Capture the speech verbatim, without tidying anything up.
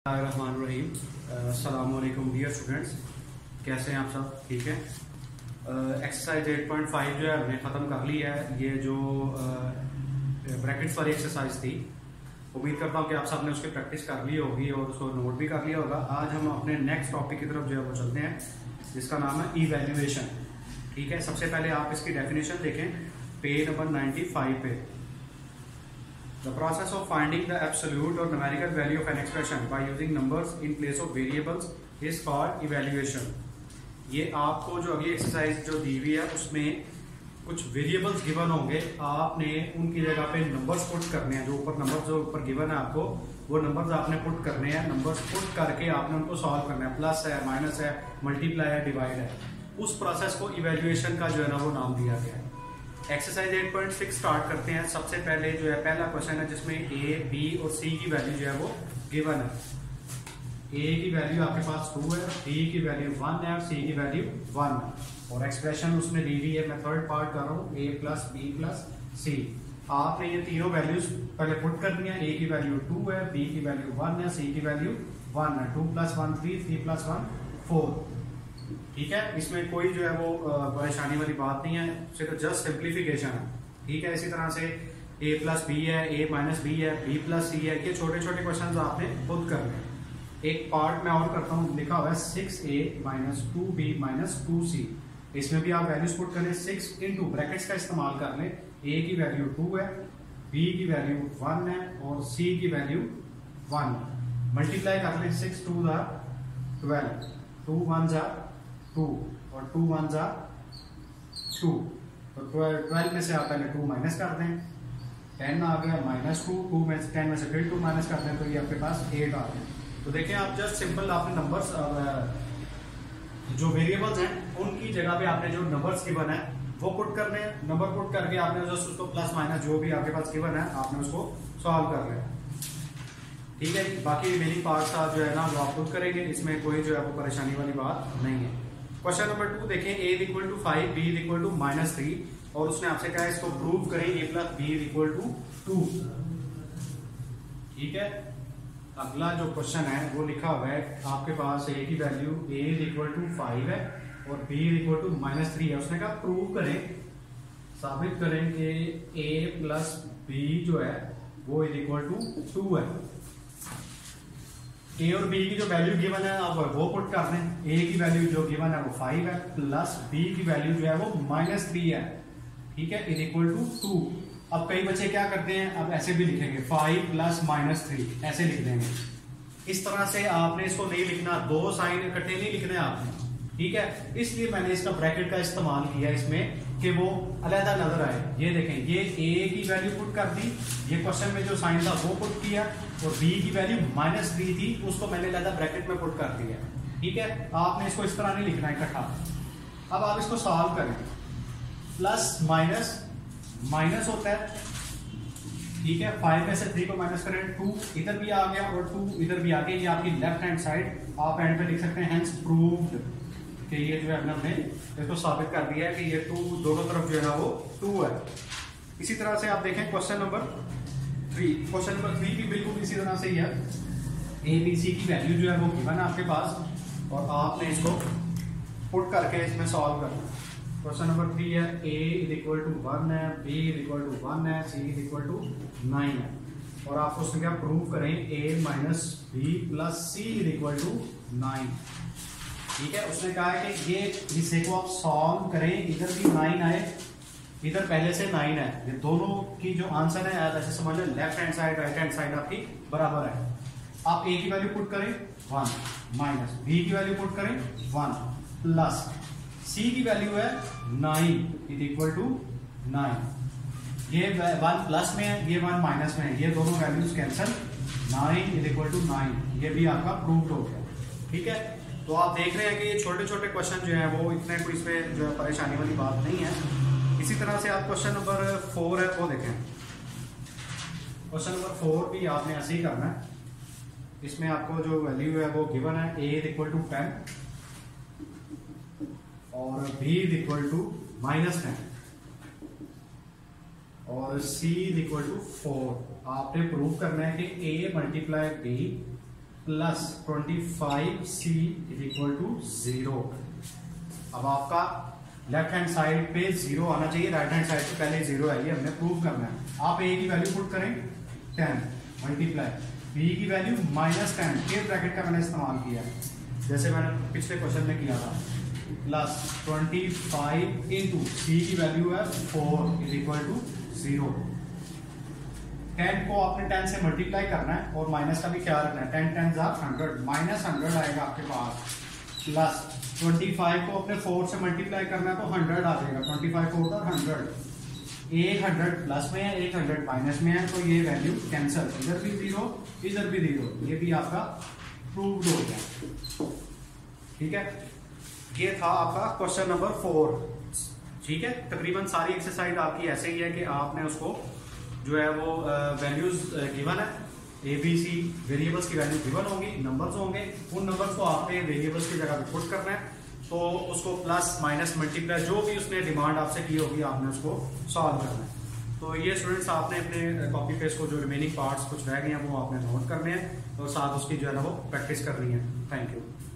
रहीम अस्सलाम वालेकुम dear students, कैसे हैं आप सब? ठीक है। एक्सरसाइज एट पॉइंट फाइव जो है हमने ख़त्म कर ली है। ये जो ब्रैकेट्स वाली एक्सरसाइज थी, उम्मीद करता हूँ कि आप सबने उसकी प्रैक्टिस कर ली होगी और उसको नोट भी कर लिया होगा। आज हम अपने नेक्स्ट टॉपिक की तरफ जो है वो चलते हैं, जिसका नाम है इवैल्यूएशन। ठीक है, सबसे पहले आप इसकी डेफिनेशन देखें पेज नंबर नाइन्टी फाइव पे। The process of finding the absolute or numerical value of an expression by using numbers in place of variables is called evaluation। ये आपको जो अगली एक्सरसाइज जो दी हुई है उसमें कुछ वेरिएबल्स गिवन होंगे, आपने उनकी जगह पे नंबर्स पुट करने हैं। जो ऊपर नंबर्स जो ऊपर गिवन है आपको, वो नंबर्स आपने पुट करने हैं। नंबर्स पुट करके आपने उनको सॉल्व करना है। प्लस है, माइनस है, मल्टीप्लाई है, डिवाइड है। उस प्रोसेस को इवेल्युएशन का जो है ना वो नाम दिया गया है। Exercise eight point six start करते हैं। सबसे पहले जो है पहला क्वेश्चन है जिसमें ए, बी और सी की वैल्यू जो है वो गिवन है। ए की वैल्यू आपके पास टू है, बी की वैल्यू वन है और सी की वैल्यू वन है। और एक्सप्रेशन उसमें दी हुई है, मैं थर्ड पार्ट कर रहा हूँ, A plus B plus C. आपने ये तीनों वैल्यूज पहले पुट करनी है। ए की वैल्यू टू है, बी की वैल्यू वन है, सी की वैल्यू वन है। Two plus one three, three plus one four. ठीक है, इसमें कोई जो है वो परेशानी वाली बात नहीं है, सिर्फ जस्ट सिंप्लीफिकेशन है। ठीक है, इसी तरह से a प्लस बी है, a माइनस बी है, b प्लस सी है। ये छोटे छोटे क्वेश्चन आपने खुद करने हैं। एक पार्ट में और करता हूँ, लिखा हुआ है six A minus two B minus two C. इसमें भी आप वैल्यूज पुट करें। सिक्स इंटू ब्रैकेट्स का इस्तेमाल कर लें। a की वैल्यू टू है, b की वैल्यू वन है और c की वैल्यू वन। मल्टीप्लाई कर लें। सिक्स टू जार ट्वेल्व, टू वन जार टू और टू वन जा टू। तो ट्वेल्व में से आप पहले टू माइनस कर दें, टेन आ गया माइनस टू। टू में से टेन में से फिर टू माइनस कर दें तो ये आपके पास एट आ गया। तो देखिए आप जस्ट सिंपल आपने नंबर्स जो वेरिएबल्स हैं उनकी जगह पे आपने जो नंबर्स गिवन है वो पुट करने हैं। नंबर पुट करके आपने जस्ट उसको प्लस माइनस जो भी आपके पास गिवन है आपने उसको सॉल्व कर लिया। ठीक है, बाकी मेरी पार्ट जो है ना वो आप खुद करेंगे, इसमें कोई जो है वो परेशानी वाली बात नहीं है। क्वेश्चन नंबर टू देखें, a is equal to five, b is equal to minus three और उसने आपसे कहा है इसको प्रूव करें a plus B is equal to two. ठीक है, अगला जो क्वेश्चन है वो लिखा हुआ है आपके पास a की value a is equal to five है और b is equal to minus three है। उसने कहा प्रूव करें, साबित करें कि a प्लस बी जो है वो इज इक्वल टू टू है। ए और बी की जो वैल्यू गिवन है आप वो पुट कर दें। ए की वैल्यू जो गिवन है वो फाइव है, प्लस बी की वैल्यू जो है वो माइनस थ्री है। ठीक है, इज इक्वल टू टू। अब कई बच्चे क्या करते हैं, अब ऐसे भी लिखेंगे फाइव प्लस माइनस थ्री, ऐसे लिख देंगे। इस तरह से आपने इसको नहीं लिखना, दो साइन इकट्ठे नहीं लिखने आपने। ठीक है, इसलिए मैंने इसका ब्रैकेट का इस्तेमाल किया इसमें कि वो अलग नजर आए। ये देखें, ये ए की वैल्यू पुट कर दी, ये क्वेश्चन में जो साइन था वो पुट किया, और बी की वैल्यू माइनस थ्री थी उसको मैंने अलग ब्रैकेट में पुट कर दिया। ठीक है, आपने इसको इस तरह नहीं लिखना इकट्ठा। अब आप इसको सॉल्व करें। प्लस माइनस माइनस होता है। ठीक है, फाइव में से थ्री को माइनस करें, टू इधर भी आ गया और टू इधर भी आ गया। ये आपकी लेफ्ट हैंड साइड आप एंड पे लिख सकते हैं, हेंस प्रूव्ड कि ये जो है हमने इसको साबित कर दिया है कि ये टू दोनों तरफ जो है ना वो टू है। इसी तरह से आप देखें question number three. Question number three भी बिल्कुल इसी तरह से ही है। ए बी सी की वैल्यू जो है वो गिवन है आपके पास और आपने इसको पुट करके इसमें सॉल्व करना। क्वेश्चन नंबर थ्री है, A is equal to one है, B is equal to one है, C is equal to nine है। और आप उसमें क्या प्रूव करें, A minus B plus C is equal to nine. ठीक है, उसने कहा है कि ये हिस्से को आप सॉल्व करें, इधर भी नाइन आए, इधर पहले से नाइन है। ये दोनों की जो आंसर है ऐसे समझ लो, left hand side right hand side आपकी बराबर है। आप ए की वैल्यू पुट करें वन, माइनस बी की वैल्यू पुट करें वन, प्लस सी की वैल्यू है nine is equal to nine. ये वन प्लस में है, ये वन माइनस में है, ये दोनों values cancel, nine is equal to nine. ये भी आपका प्रूव्ड हो गया। ठीक है, तो आप देख रहे हैं कि ये छोटे छोटे क्वेश्चन जो है वो इतने कोई इसमें जो है परेशानी वाली बात नहीं है। इसी तरह से आप क्वेश्चन नंबर फोर है वो देखें। क्वेश्चन नंबर फोर भी आपने ऐसे ही करना है। इसमें आपको जो वैल्यू है वो गिवन है, A is equal to ten और B is equal to minus ten और C is equal to four. आपने प्रूव करना है कि A multiply B plus twenty five C is equal to zero. अब आपका लेफ्ट हैंड साइड पे zero आना चाहिए, राइट हैंड साइड पे पहले जीरो है, ये हमने प्रूव करना है। आप ए की वैल्यू पुट करें टेन मल्टीप्लाई बी की वैल्यू माइनस टेन, के ब्रैकेट का मैंने इस्तेमाल किया जैसे मैंने पिछले क्वेश्चन में किया था, plus twenty five into C की वैल्यू है four is equal to zero. Ten को आपने टेन से मल्टीप्लाई करना है और माइनस का भी ख्याल रखना है, टेन टेन जार हंड्रेड, माइनस हंड्रेड आएगा आपके पास, प्लस ट्वेंटी फाइव को अपने फोर से मल्टीप्लाई करना है तो हंड्रेड आ जाएगा, ट्वेंटी फाइव फोर था हंड्रेड, एक हंड्रेड प्लस में है एक हंड्रेड माइनस में है, तो ये वैल्यू कैंसिल, इधर भी जीरो इधर भी जीरो, ये भी आपका प्रूव्ड हो गया। ठीक है, ये था आपका क्वेश्चन नंबर फोर। ठीक है, तकरीबन सारी एक्सरसाइज आपकी ऐसे ही है कि आपने उसको जो है वो वैल्यूज गिवन है, ए बी सी वेरिएबल्स की वैल्यू गिवन होंगी, नंबर्स होंगे, उन नंबर्स को आपने वेरिएबल्स की जगह पे पुट करना है, तो उसको प्लस माइनस मल्टीप्लाई जो भी उसने डिमांड आपसे की होगी आपने उसको सॉल्व करना है। तो ये स्टूडेंट्स आपने अपने कॉपी पेज को जो रिमेनिंग पार्ट्स कुछ रह गए हैं वो आपने नोट करने हैं और साथ उसकी जो है ना वो प्रैक्टिस करनी है। Thank you.